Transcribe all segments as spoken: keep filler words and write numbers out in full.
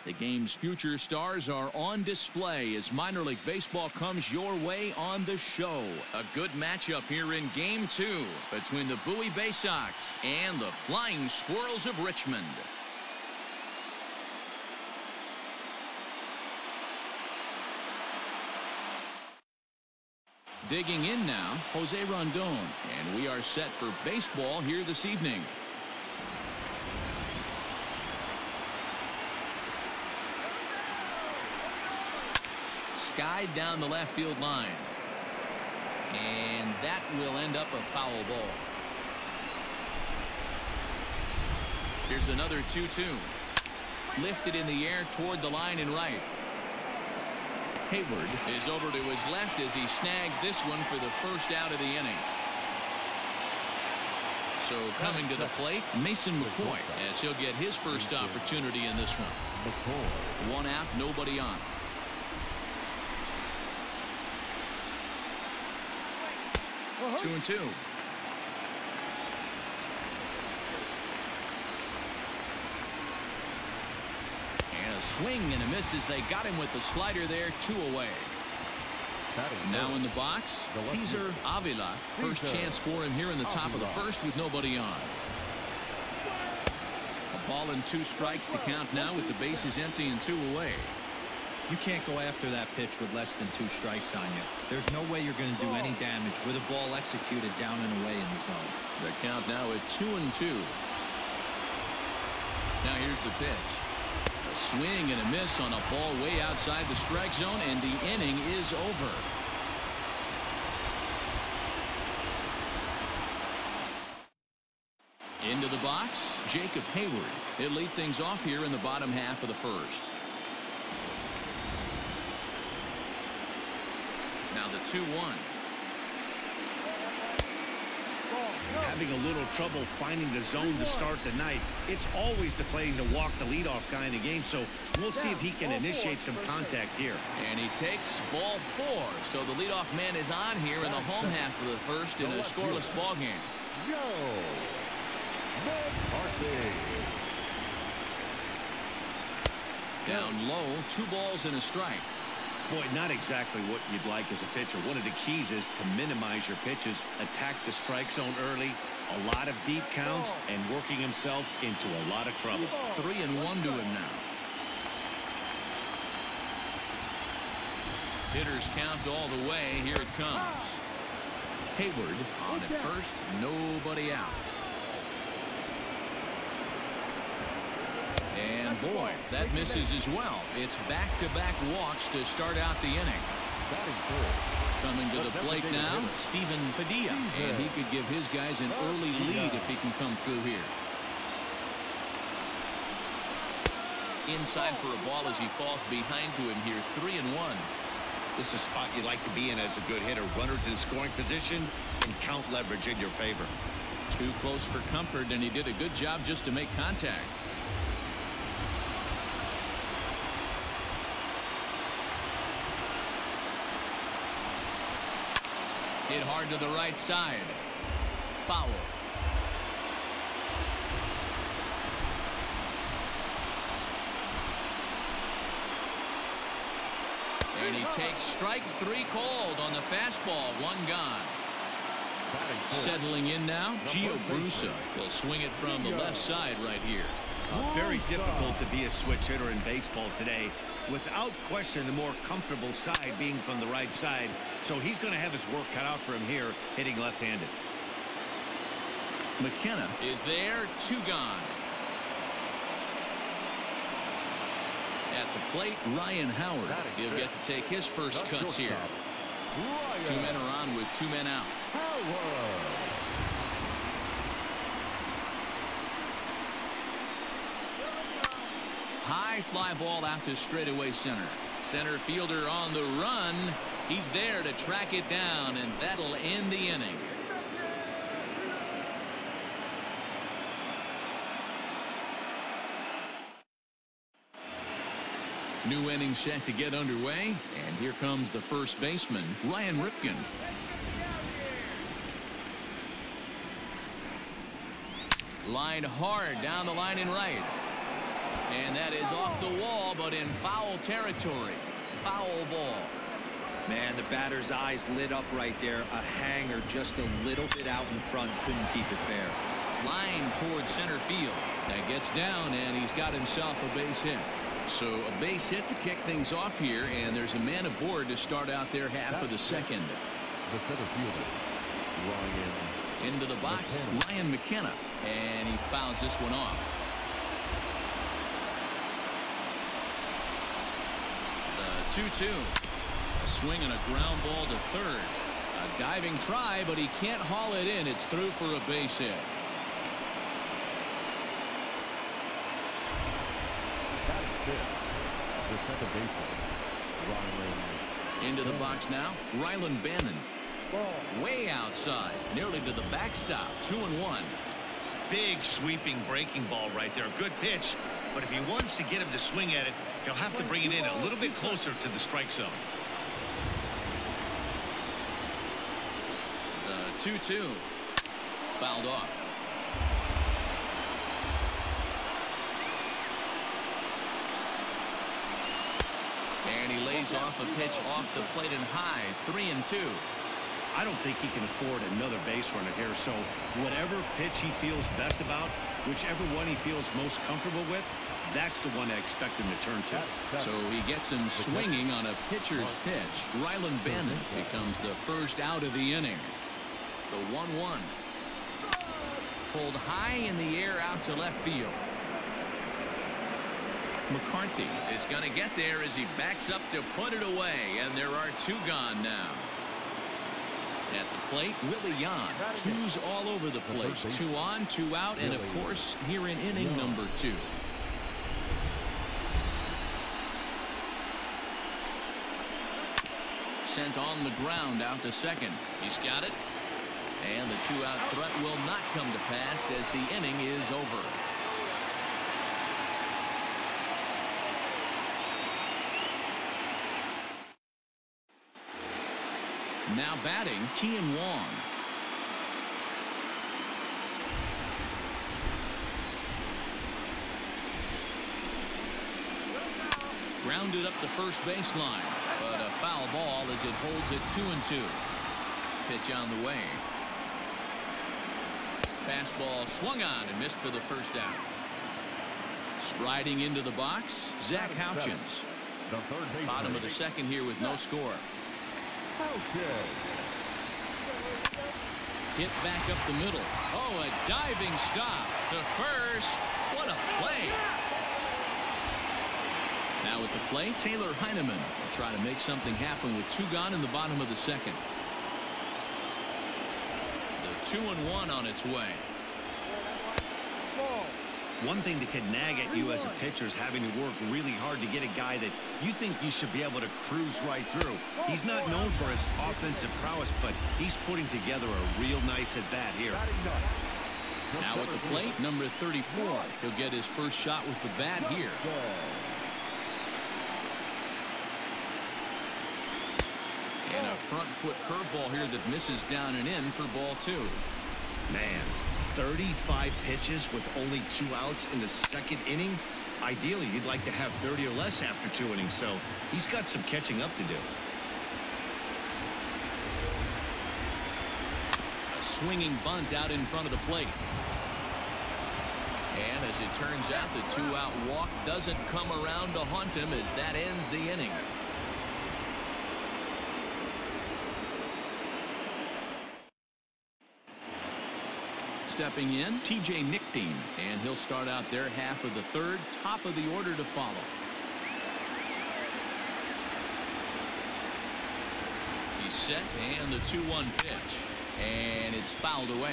The game's future stars are on display as minor league baseball comes your way on the show. A good matchup here in game two between the Bowie Baysox and the Flying Squirrels of Richmond. Digging in now, Jose Rondon, and we are set for baseball here this evening. Skied down the left field line. And that will end up a foul ball. Here's another two two. Lifted in the air toward the line and right. Hayward is over to his left as he snags this one for the first out of the inning. So coming to the plate, Mason McCoy, as he'll get his first opportunity in this one. One out, nobody on. Two and two. And a swing and a miss as they got him with the slider there, two away. Now in the box, Cesar Avila. First chance for him here in the top of the first with nobody on. A ball and two strikes the count now with the bases empty and two away. You can't go after that pitch with less than two strikes on you. There's no way you're going to do any damage with a ball executed down and away in the zone. The count now at two and two. Now here's the pitch. A swing and a miss on a ball way outside the strike zone, and the inning is over. Into the box, Jacob Hayward. He'll lead things off here in the bottom half of the first. Now the two one. Having a little trouble finding the zone to start the night. It's always deflating to walk the leadoff guy in the game, so we'll see if he can initiate some contact here. And he takes ball four, so the leadoff man is on here in the home half of the first in a scoreless ball game. Down low, two balls and a strike. Boy, not exactly what you'd like as a pitcher. One of the keys is to minimize your pitches, attack the strike zone early, a lot of deep counts, and working himself into a lot of trouble. Three and one to him now. Hitters count all the way. Here it comes. Hayward on at first, nobody out. And boy, that misses as well. It's back-to-back walks to start out the inning. Coming to the plate now, Steven Padilla, and he could give his guys an early lead if he can come through here. Inside for a ball as he falls behind to him here, three and one. This is a spot you'd like to be in as a good hitter. Runners in scoring position and count leverage in your favor. Too close for comfort, and he did a good job just to make contact. Hit hard to the right side. Foul. And he takes strike three called on the fastball. One gone. Settling in now, Gio Brusa will swing it from the left side right here. Uh, very difficult to be a switch hitter in baseball today. Without question, the more comfortable side being from the right side. So he's going to have his work cut out for him here, hitting left-handed. McKenna is there, two gone. At the plate, Ryan Howard. He'll get to take his first cuts here. Two men are on with two men out. High fly ball out to straightaway center. Center fielder on the run. He's there to track it down, and that'll end the inning. New inning set to get underway, and here comes the first baseman, Ryan Ripken. Line hard down the line and right. And that is off the wall, but in foul territory. Foul ball. Man, the batter's eyes lit up right there. A hanger just a little bit out in front. Couldn't keep it fair. Line towards center field. That gets down, and he's got himself a base hit. So a base hit to kick things off here, and there's a man aboard to start out their half of the second. The center fielder, Ryan. Into the box, Ryan McKenna, and he fouls this one off. The two two. A swing and a ground ball to third. A diving try, but he can't haul it in. It's through for a base hit. The second baseman, Ryan. Into the box now, Rylan Bannon. Way outside, nearly to the backstop. Two and one. Big sweeping breaking ball right there. Good pitch, but if he wants to get him to swing at it, he'll have to bring it in a little bit closer to the strike zone. The two two. Fouled off. And he lays off a pitch off the plate and high. Three and two. I don't think he can afford another base runner here, so whatever pitch he feels best about, whichever one he feels most comfortable with, that's the one I expect him to turn to. So he gets him swinging on a pitcher's pitch. Rylan Bannon becomes the first out of the inning. The one one. Pulled high in the air out to left field. McCarthy is going to get there as he backs up to put it away, and there are two gone now. At the plate, Willie Yan. Two's all over the place. Two on, two out, and of course, here in inning number two. Sent on the ground out to second. He's got it. And the two-out threat will not come to pass as the inning is over. Now batting, Kian Wong. Grounded up the first baseline, but a foul ball as it holds it two and two. Pitch on the way. Fastball swung on and missed for the first out. Striding into the box, Zach Houchins. Bottom of the second here with no score. Hit back up the middle. Oh, a diving stop to first. What a play. Now at the plate, Taylor Heineman will try to make something happen with two gone in the bottom of the second. The two and one on its way. One thing that can nag at you as a pitcher is having to work really hard to get a guy that you think you should be able to cruise right through. He's not known for his offensive prowess, but he's putting together a real nice at bat here. Now at the plate, number thirty-four. He'll get his first shot with the bat here. And a front foot curveball here that misses down and in for ball two. Man, thirty-five pitches with only two outs in the second inning. Ideally, you'd like to have thirty or less after two innings, so he's got some catching up to do. A swinging bunt out in front of the plate. And as it turns out, the two-out walk doesn't come around to haunt him as that ends the inning. Stepping in, T J Nickdean, and he'll start out their half of the third, top of the order to follow. He's set, and the two one pitch, and it's fouled away.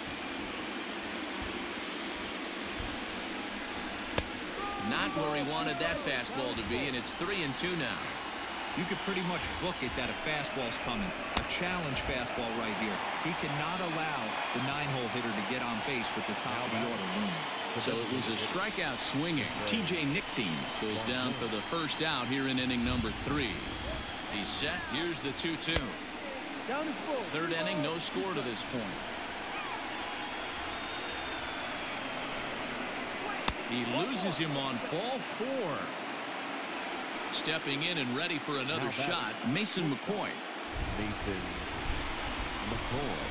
Not where he wanted that fastball to be, and it's three and two now. You could pretty much book it that a fastball's coming. A challenge fastball right here. He cannot allow the nine-hole hitter to get on base with the top of the order looming. So it was a strikeout swinging. T J Nickdean goes down for the first out here in inning number three. He's set. Here's the two two. Third inning, no score to this point. He loses him on ball four. Stepping in and ready for another shot, Mason McCoy. Mason McCoy.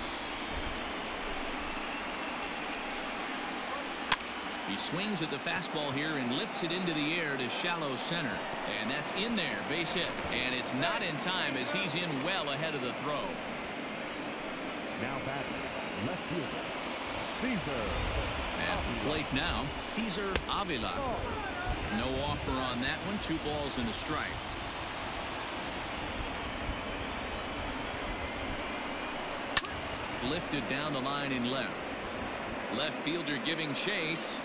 He swings at the fastball here and lifts it into the air to shallow center. And that's in there, base hit. And it's not in time as he's in well ahead of the throw. Now batting, left fielder, Cesar. At the plate now, Cesar Avila. No offer on that one. Two balls and a strike. Lifted down the line in left. Left fielder giving chase.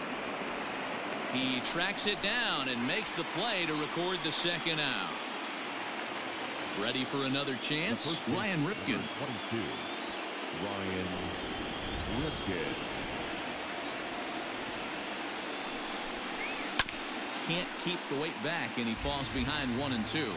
He tracks it down and makes the play to record the second out. Ready for another chance, Ryan Ripken. twenty-two, Ryan Ripken. Can't keep the weight back, and he falls behind one and two.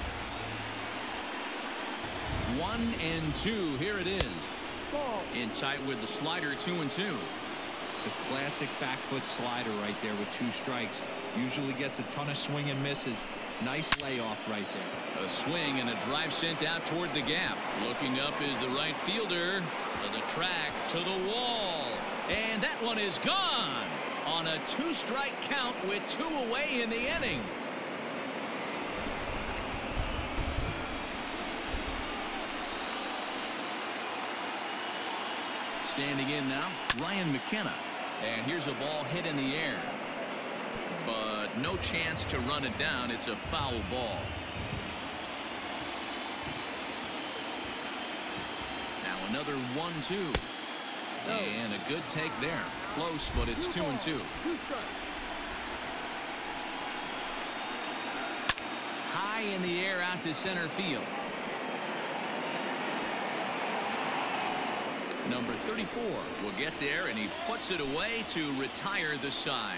One and two. Here it is. In tight with the slider, two and two. The classic back foot slider right there with two strikes. Usually gets a ton of swing and misses. Nice layoff right there. A swing and a drive sent out toward the gap. Looking up is the right fielder. To the track, to the wall. And that one is gone on a two-strike count with two away in the inning. Standing in now, Ryan McKenna. And here's a ball hit in the air. But no chance to run it down. It's a foul ball. Now another one two. And a good take there. Close, but it's two and two. High in the air out to center field. Number thirty-four will get there, and he puts it away to retire the side.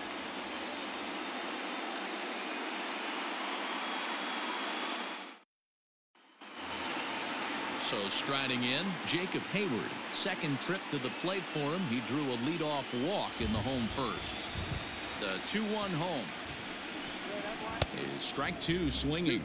So striding in, Jacob Hayward. Second trip to the plate for him. He drew a leadoff walk in the home first. The two one home. Is strike two swinging.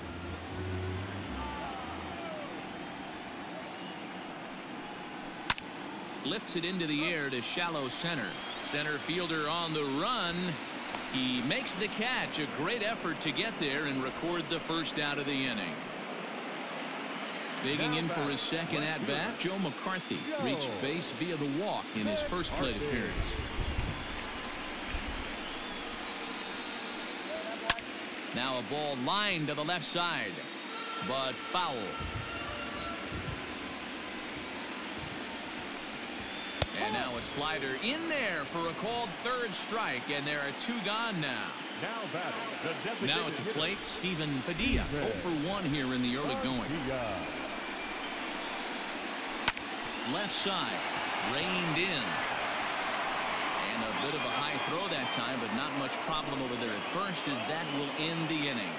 Lifts it into the air to shallow center. Center fielder on the run. He makes the catch. A great effort to get there and record the first out of the inning. Digging in for his second at-bat, Joe McCarthy reached base via the walk in his first plate appearance. Now a ball lined to the left side, but foul. And now a slider in there for a called third strike, and there are two gone now. Now batting, the now at the plate, Stephen Padilla. oh for one here in the early going. Left side, reined in. And a bit of a high throw that time, but not much problem over there at first, as that will end the inning.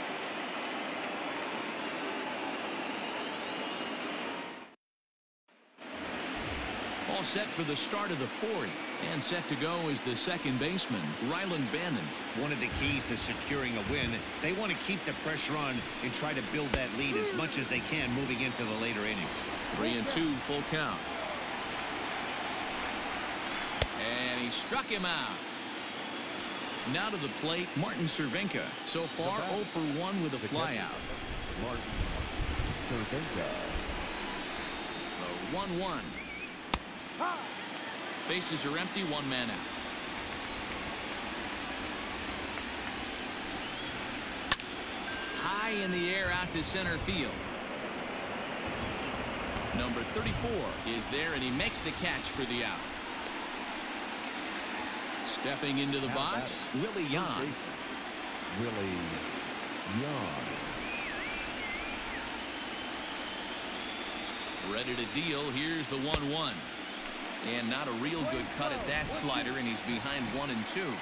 All set for the start of the fourth, and set to go is the second baseman, Ryland Bannon. One of the keys to securing a win, they want to keep the pressure on and try to build that lead as much as they can moving into the later innings. Three and two, full count. And he struck him out. Now to the plate, Martin Cervenka. So far, oh for one with a flyout. Martin Cervenka. The one one. Bases are empty, one man out. High in the air out to center field. Number thirty-four is there, and he makes the catch for the out. Stepping into the box, Willie Yan. Willie Yan. Ready to deal. Here's the one one. And not a real good cut at that slider, and he's behind one and two.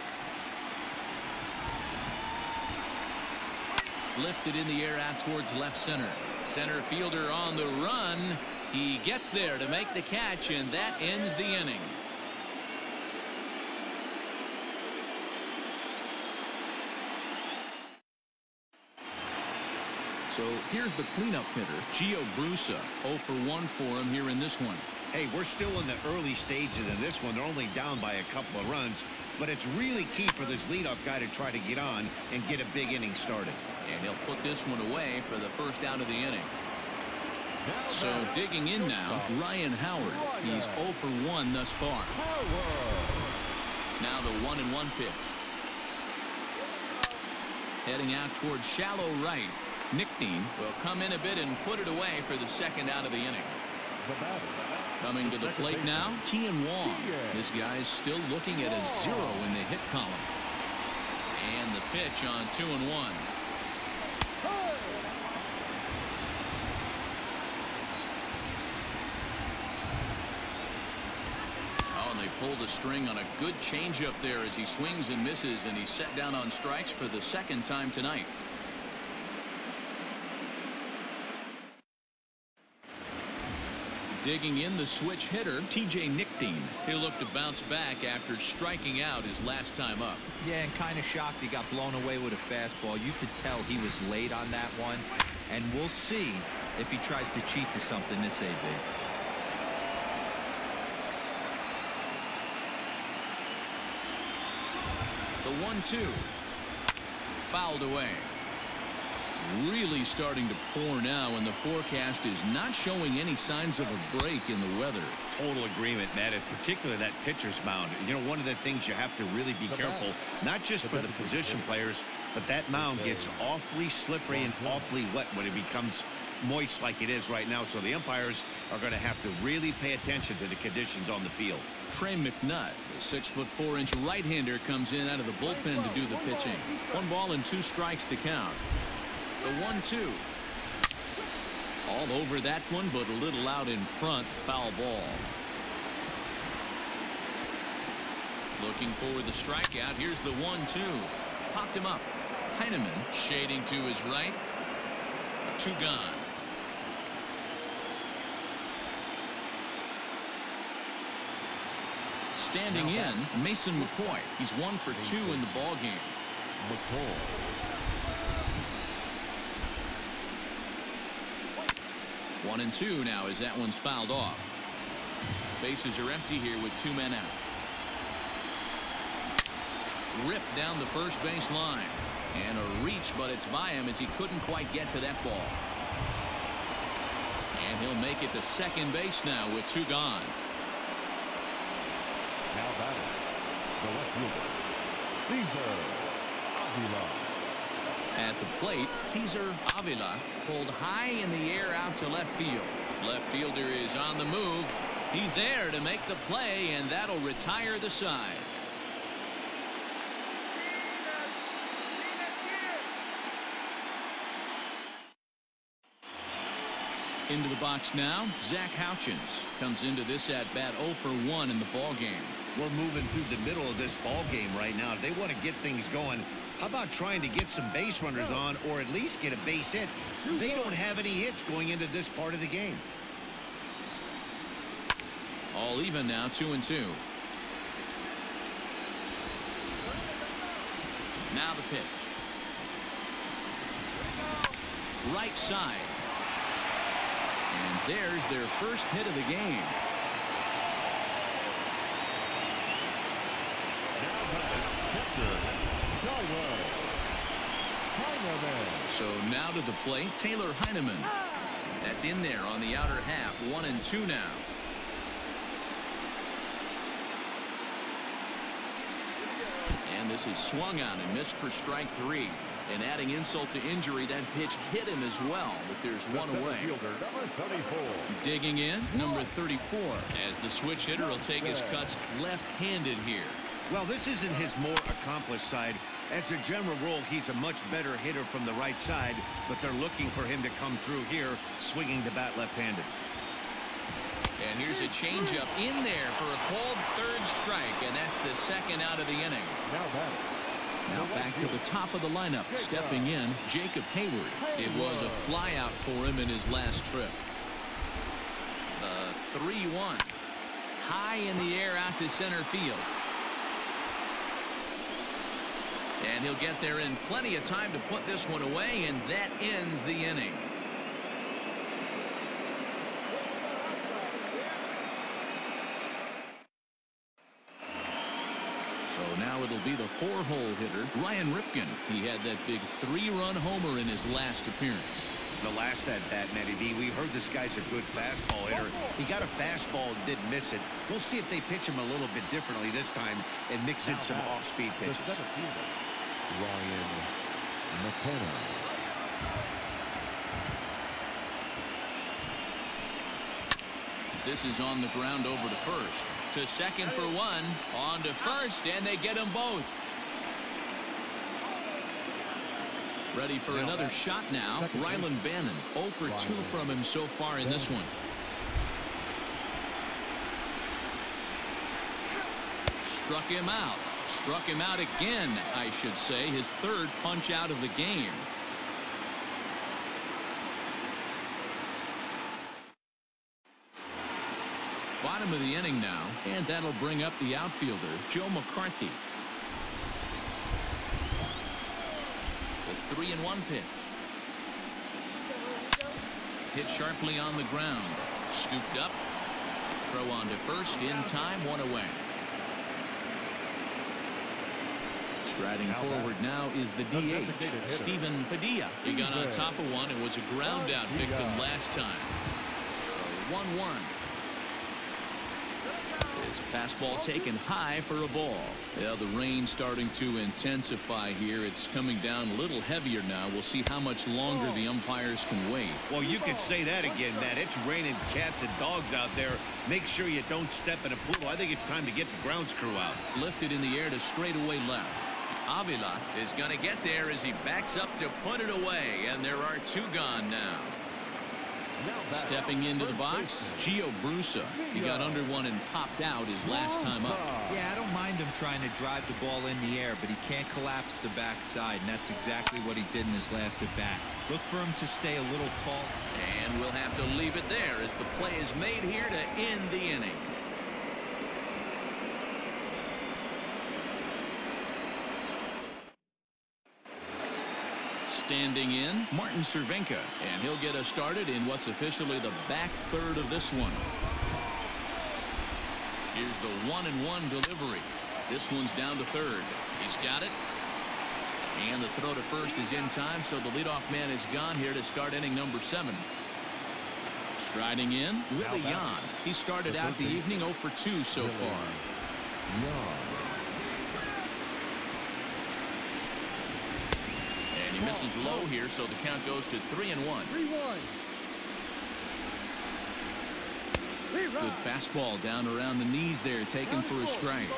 Lifted in the air out towards left center. Center fielder on the run. He gets there to make the catch, and that ends the inning. So here's the cleanup hitter, Gio Brusa. oh for one for him here in this one. Hey, we're still in the early stages in this one. They're only down by a couple of runs, but it's really key for this leadoff guy to try to get on and get a big inning started. And he'll put this one away for the first out of the inning. So digging in now, Ryan Howard. He's oh for one thus far. Now the one and one pitch. Heading out towards shallow right. Nickneen will come in a bit and put it away for the second out of the inning. Coming to the plate now, Kian Wong. This guy's still looking at a zero in the hit column. And the pitch on two and one. Oh, and they pulled a string on a good changeup there as he swings and misses, and he's set down on strikes for the second time tonight. Digging in the switch hitter, T J Nickneen. He'll look to bounce back after striking out his last time up. Yeah, and kind of shocked he got blown away with a fastball. You could tell he was late on that one, and we'll see if he tries to cheat to something this A B. The one two. Fouled away. Really starting to pour now, and the forecast is not showing any signs of a break in the weather. Total agreement, Matt, in particular that pitcher's mound. You know, one of the things you have to really be careful, not just for the position players, but that mound gets awfully slippery and awfully wet when it becomes moist like it is right now. So the umpires are going to have to really pay attention to the conditions on the field. Trey McNutt, the six foot four inch right-hander, comes in out of the bullpen to do the pitching. One ball and two strikes to count. The one two. All over that one, but a little out in front. Foul ball. Looking for the strikeout. Here's the one two. Popped him up. Heineman shading to his right. Two gone. Standing in, Mason McCoy. He's one for two in the ball game. McCoy. One and two now as that one's fouled off. Bases are empty here with two men out. Ripped down the first base line. And a reach, but it's by him as he couldn't quite get to that ball. And he'll make it to second base now with two gone. Now batting, the left fielder, Cesar Avila. At the plate, Cesar Avila pulled high in the air out to left field. Left fielder is on the move. He's there to make the play, and that'll retire the side. Into the box now, Zach Houchins comes into this at bat oh for one in the ball game. We're moving through the middle of this ball game right now. If they want to get things going, how about trying to get some base runners on, or at least get a base hit? They don't have any hits going into this part of the game. All even now, two and two. Now the pitch. Right side. And there's their first hit of the game. So now to the plate, Taylor Heineman. That's in there on the outer half. One and two now. And this is swung on and missed for strike three. And adding insult to injury, that pitch hit him as well, but there's one away. Digging in, number thirty-four, as the switch hitter will take his cuts left-handed here. Well, this isn't his more accomplished side. As a general rule, he's a much better hitter from the right side, but they're looking for him to come through here, swinging the bat left-handed. And here's a changeup in there for a called third strike, and that's the second out of the inning. Now batting. Now back to the top of the lineup, stepping in, Jacob Hayward. It was a flyout for him in his last trip. The three one. High in the air out to center field. And he'll get there in plenty of time to put this one away, and that ends the inning. So now it'll be the four-hole hitter, Ryan Ripken. He had that big three-run homer in his last appearance. The last at bat, Matty V, we heard this guy's a good fastball hitter. He got a fastball and didn't miss it. We'll see if they pitch him a little bit differently this time and mix in some off-speed pitches. Ryan McKenna. This is on the ground over to first. To second for one. On to first, and they get them both. Ready for another shot now. Rylan Bannon, oh for two from him so far in this one. Struck him out. Struck him out again, I should say. His third punch out of the game. Bottom of the inning now, and that'll bring up the outfielder, Joe McCarthy. The three and one pitch. Hit sharply on the ground. Scooped up. Throw on to first in time, one away. Striding forward now is the D H, Steven Padilla. He got on top of one and was a ground out victim last time. one one. There's a fastball taken high for a ball. Yeah, the rain starting to intensify here. It's coming down a little heavier now. We'll see how much longer the umpires can wait. Well, you could say that again, Matt. It's raining cats and dogs out there. Make sure you don't step in a pool. I think it's time to get the grounds crew out. Lifted in the air to straightaway left. Avila is going to get there as he backs up to put it away, and there are two gone now. Stepping into the box, Gio Brusa. He got under one and popped out his last time up. Yeah, I don't mind him trying to drive the ball in the air, but he can't collapse the backside, and that's exactly what he did in his last at bat. Look for him to stay a little tall. And we'll have to leave it there as the play is made here to end the inning. Standing in, Martin Cervenka, and he'll get us started in what's officially the back third of this one. Here's the one and one delivery. This one's down to third. He's got it. And the throw to first is in time, so the leadoff man is gone here to start inning number seven. Striding in, Willie Yan. He started out the evening oh for two so far. He misses low here, so the count goes to three and one. Good fastball down around the knees there, taken for a strike.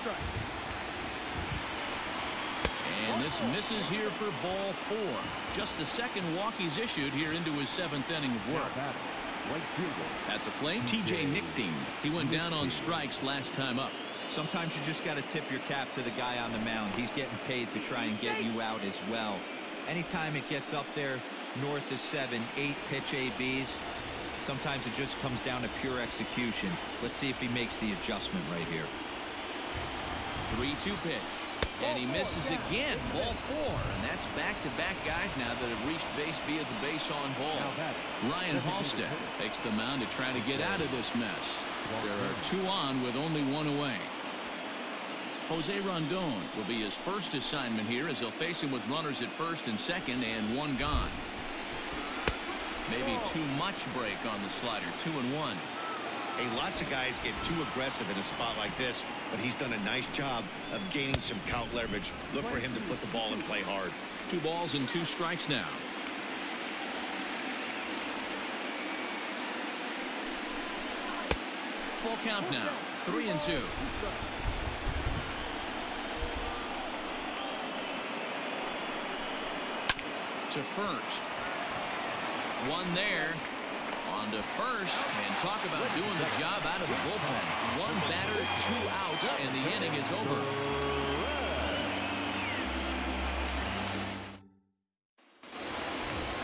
And this misses here for ball four. Just the second walk he's issued here into his seventh inning of work. At the plate, T J Nichting. He went down on strikes last time up. Sometimes you just got to tip your cap to the guy on the mound. He's getting paid to try and get you out as well. Anytime it gets up there north of seven, eight pitch A Bs, sometimes it just comes down to pure execution. Let's see if he makes the adjustment right here. three two pitch. And he misses again. Ball four. And that's back-to-back guys now that have reached base via the base on ball. Ryan Halstead takes the mound to try to get out of this mess. There are two on with only one away. Jose Rondon will be his first assignment here as he'll face him with runners at first and second and one gone. Maybe too much break on the slider. Two and one. Hey, lots of guys get too aggressive in a spot like this, but he's done a nice job of gaining some count leverage. Look for him to put the ball in play hard. Two balls and two strikes now. Full count now. Three and two. To first. One there. On to first. And talk about doing the job out of the bullpen. One batter, two outs, and the inning is over.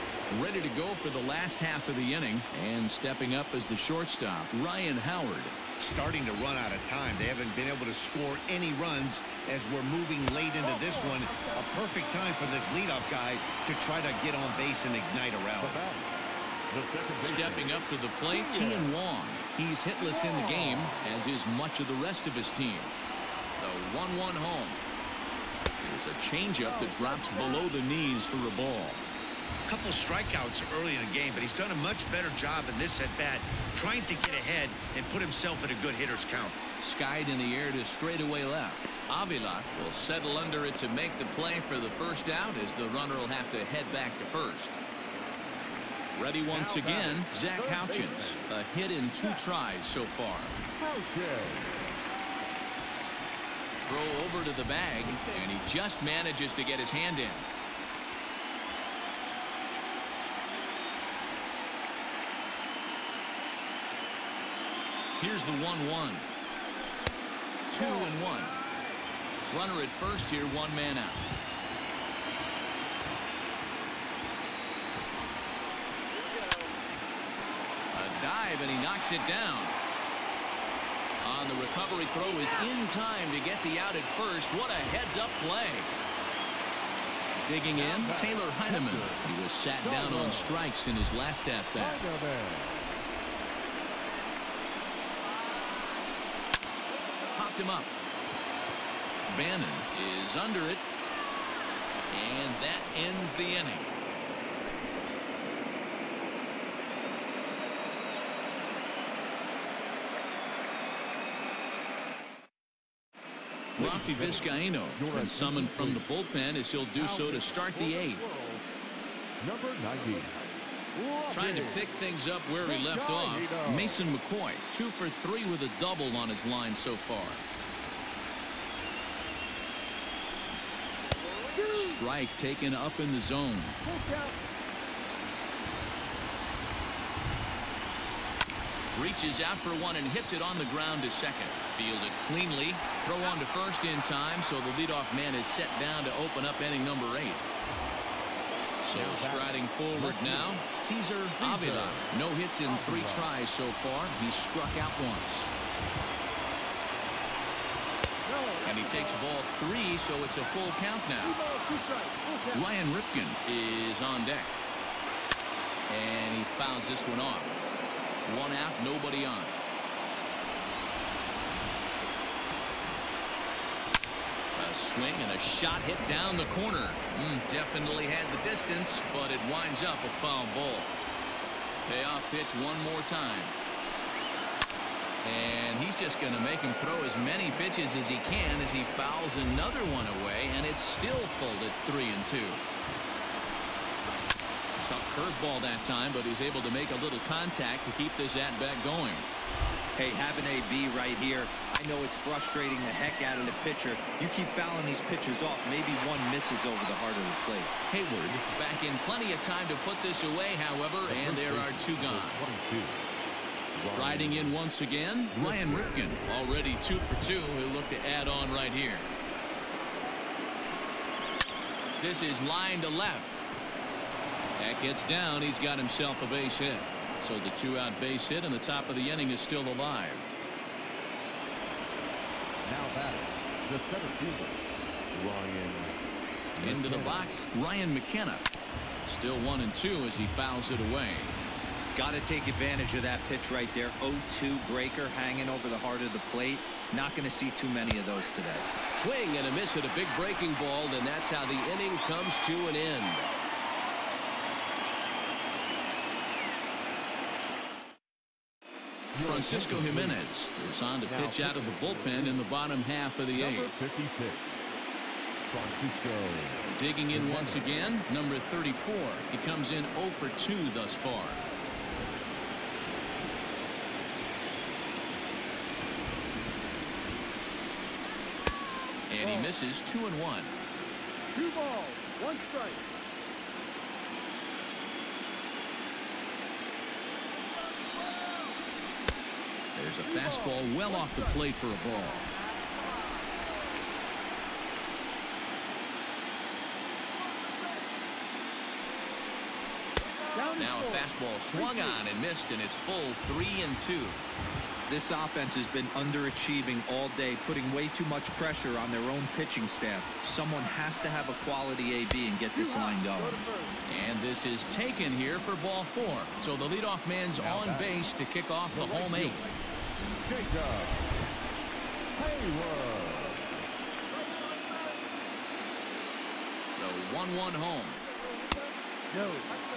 Ready to go for the last half of the inning. And stepping up as the shortstop, Ryan Howard. starting to run out of time. They haven't been able to score any runs as we're moving late into this one. A perfect time for this leadoff guy to try to get on base and ignite a rally. Stepping up to the plate, Kean Wong. He's hitless in the game, as is much of the rest of his team. The one one home. There's a changeup that drops below the knees for a ball. A couple strikeouts early in the game, but he's done a much better job in this at-bat, trying to get ahead and put himself at a good hitter's count. Skied in the air to straightaway left. Avila will settle under it to make the play for the first out, as the runner will have to head back to first. Ready once again, Zach Houchins. A hit in two tries so far. Throw over to the bag, and he just manages to get his hand in. Here's the one one. Two and one. Runner at first here, one man out. A dive, and he knocks it down. On the recovery throw is in time to get the out at first. What a heads-up play. Digging in, Taylor Heineman. He was sat down on strikes in his last at-bat. Popped him up. Bannon is under it. And that ends the inning. Rafi Vizcaino has been summoned from the bullpen, as he'll do so to start the eighth. Number ninety. Trying to pick things up where he left off, Mason McCoy, two for three with a double on his line so far. Strike taken up in the zone. Reaches out for one and hits it on the ground to second. Fielded cleanly. Throw on to first in time, so the leadoff man is set down to open up inning number eight. So striding forward now, Cesar Avila. No hits in three tries so far. He struck out once. And he takes ball three, so it's a full count now. Ryan Ripken is on deck. And he fouls this one off. One out, nobody on. A swing and a shot hit down the corner. Mm, definitely had the distance, but it winds up a foul ball. Payoff pitch one more time. And he's just going to make him throw as many pitches as he can as he fouls another one away, and it's still full at three and two. Tough curveball that time, but he's able to make a little contact to keep this at-bat going. Hey, having a B right here, I know it's frustrating the heck out of the pitcher. You keep fouling these pitches off, maybe one misses over the heart of the plate. Hayward back in plenty of time to put this away, however, and there are two gone. Riding in once again, Ryan Ripken, already two for two. He'll look to add on right here. This is line to left. That gets down. He's got himself a base hit. So the two-out base hit, and the top of the inning is still alive. Now batting, the center fielder, Ryan. Into the box, Ryan McKenna. Still one and two as he fouls it away. Got to take advantage of that pitch right there. oh two breaker hanging over the heart of the plate. Not going to see too many of those today. Swing and a miss at a big breaking ball, and that's how the inning comes to an end. Francisco Jimenez is on to pitch out of the bullpen in the bottom half of the eighth. fifty-six. Francisco. Digging in once again, number thirty-four. He comes in oh for two thus far. And he misses two and one. Two balls, one strike. There's a fastball well off the plate for a ball. Down Now a fastball swung on and missed, and it's full three and two. This offense has been underachieving all day, putting way too much pressure on their own pitching staff. Someone has to have a quality A B and get this line going. And this is taken here for ball four. So the leadoff man's on base to kick off the home eighth. The one one home. No.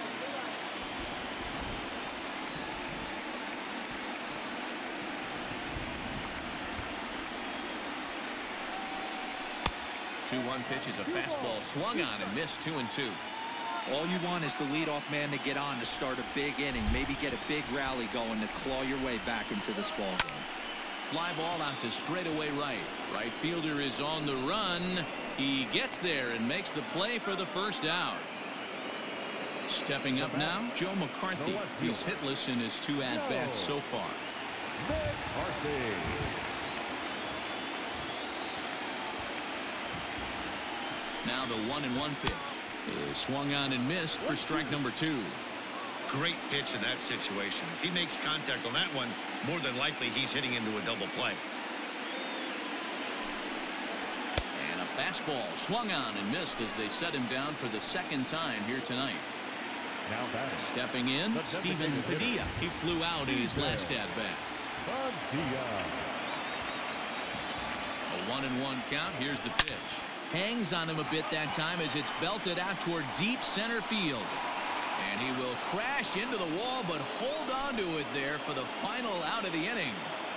two one pitch is a fastball swung on and missed. Two and two. All you want is the leadoff man to get on to start a big inning, maybe get a big rally going to claw your way back into this ball game. Fly ball out to straightaway right. Right fielder is on the run. He gets there and makes the play for the first out. Stepping up now, Joe McCarthy. He's hitless in his two at-bats so far. McCarthy. Now the one and one pitch is swung on and missed for strike number two. Great pitch in that situation. If he makes contact on that one, more than likely he's hitting into a double play. And a fastball swung on and missed as they set him down for the second time here tonight. Now batting. Stepping in, Stephen Padilla. He flew out in his last at-bat. Padilla. A one and one count. Here's the pitch. Hangs on him a bit that time as it's belted out toward deep center field. And he will crash into the wall, but hold on to it there for the final out of the inning.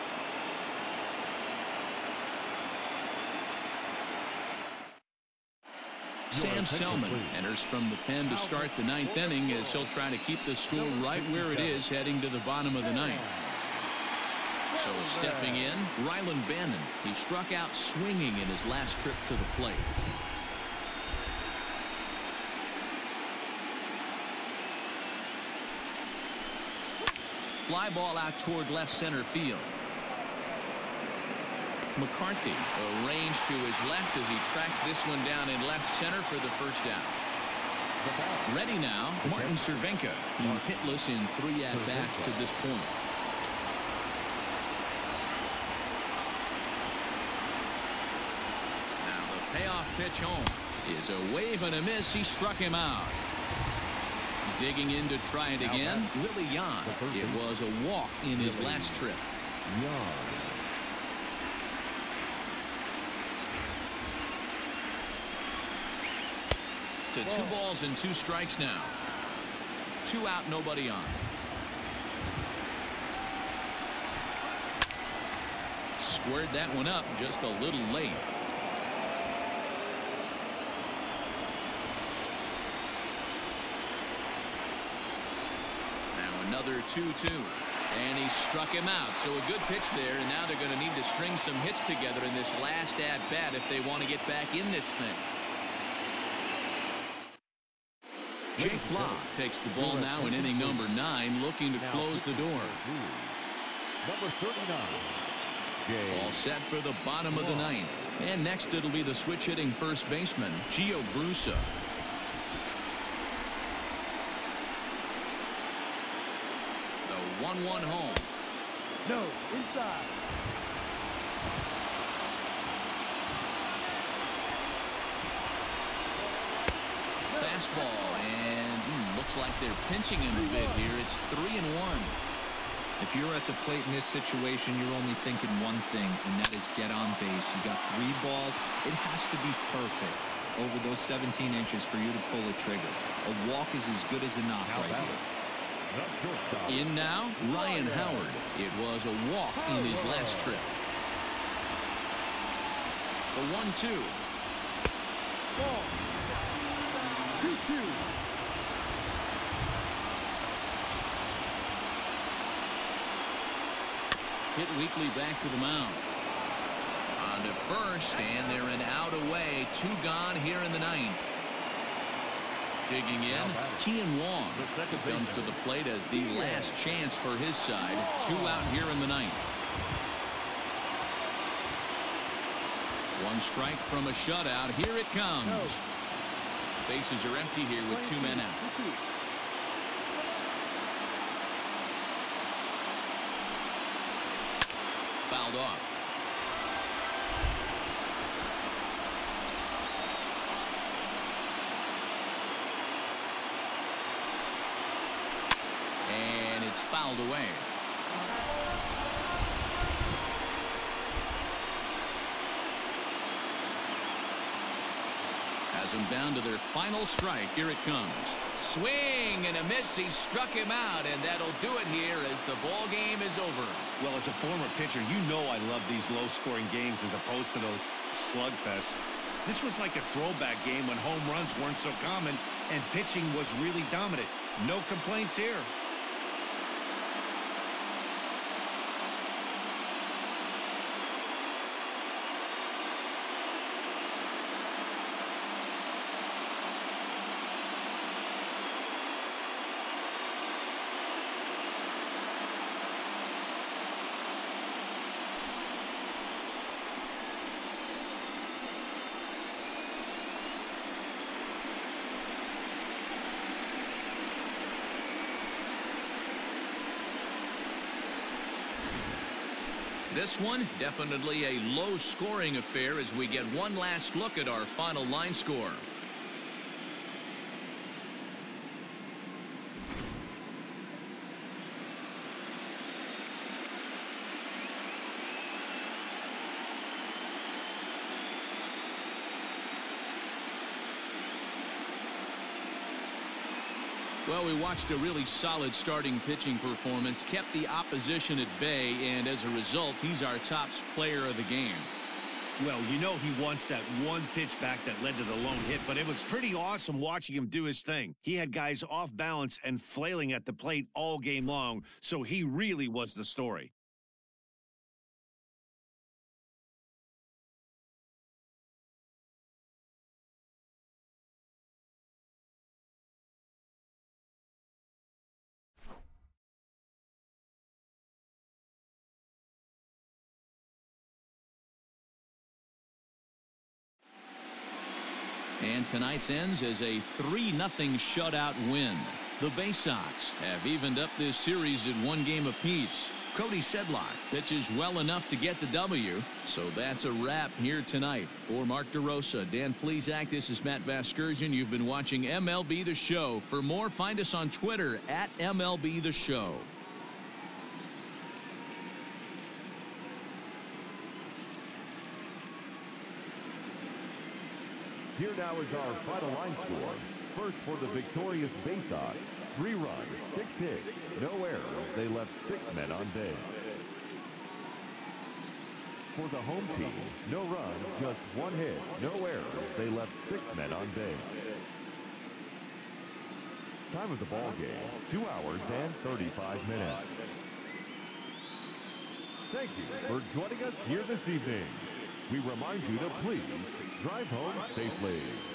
Sam Selman enters from the pen to start the ninth inning as he'll try to keep the score right where it is heading to the bottom of the ninth. So stepping in, Ryland Bannon. He struck out swinging in his last trip to the plate. Fly ball out toward left center field. McCarthy arranged to his left as he tracks this one down in left center for the first out. Ready now, Martin Cervenka. He's hitless in three at-bats to this point. Payoff pitch home is a wave and a miss. He struck him out. Digging in to try it again, Willie Yan. It was a walk in his last trip. To two balls and two strikes now. Two out, nobody on. Squared that one up just a little late. Another two two. And he struck him out. So a good pitch there. And now they're going to need to string some hits together in this last at-bat if they want to get back in this thing. Jake Flaw takes the ball now in inning number nine, looking to close the door. Number thirty-nine. All set for the bottom of the ninth. And next it'll be the switch-hitting first baseman, Gio Brusa. one one home. No, inside. Fastball, and hmm, looks like they're pinching him a bit here. It's three and one. If you're at the plate in this situation, you're only thinking one thing, and that is get on base. You got three balls. It has to be perfect over those seventeen inches for you to pull a trigger. A walk is as good as a knock right here. In now, Ryan Howard. It was a walk in his last trip. The one two. Ball. two two. Hit weakly back to the mound. On to first, and they're an out away. Two gone here in the ninth. Digging in, Kean Wong comes to the plate as the last chance for his side. Two out here in the ninth. One strike from a shutout. Here it comes. Bases are empty here with two men out. fouled off. And it's fouled away. Has them down to their final strike. Here it comes. Swing and a miss. He struck him out, and that'll do it here as the ball game is over. Well, as a former pitcher, you know I love these low-scoring games as opposed to those slugfests. This was like a throwback game when home runs weren't so common and pitching was really dominant. No complaints here. This one, definitely a low-scoring affair as we get one last look at our final line score. Well, we watched a really solid starting pitching performance, kept the opposition at bay, and as a result, he's our top player of the game. Well, you know he wants that one pitch back that led to the lone hit, but it was pretty awesome watching him do his thing. He had guys off balance and flailing at the plate all game long, so he really was the story. And tonight's ends as a three nothing shutout win. The Baysox have evened up this series at one game apiece. Cody Sedlock pitches well enough to get the W. So that's a wrap here tonight. For Mark DeRosa, Dan Plesac, this is Matt Vasgersian. You've been watching M L B The Show. For more, find us on Twitter at M L B The Show. Here now is our final line score. First for the victorious Baysox. Three runs, six hits, no errors. They left six men on base. For the home team, no runs, just one hit, no errors. They left six men on base. Time of the ball game, two hours and thirty-five minutes. Thank you for joining us here this evening. We remind you to please drive home safely.